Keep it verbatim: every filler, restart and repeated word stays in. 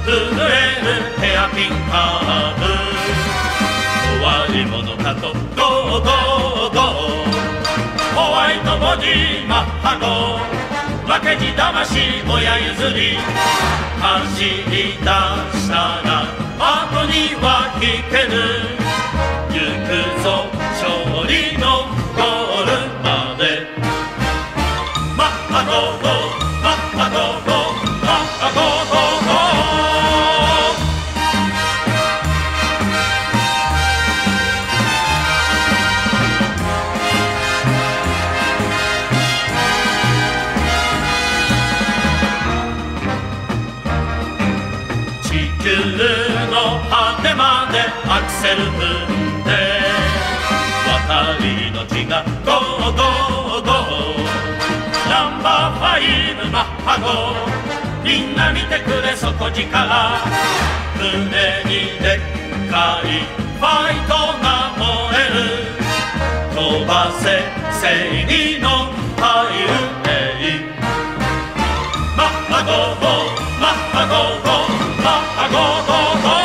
震えるヘアピンカーブ、終わり者かとゴーゴーゴー、ホワイトボディマッハ号、負けじ魂親譲り、走り出したら後には引けぬ、行くぞ勝利のゴールまで。マッハ号マッハ号マッハ号地球の果てまでアクセル踏んで、渡り命がゴーゴーゴー、ナンバーファイブマッハ号、みんな見てくれ底力、胸にでっかいファイトが燃える、飛ばせ正義のハイウェイ。マッハ号マッハ号マッハ号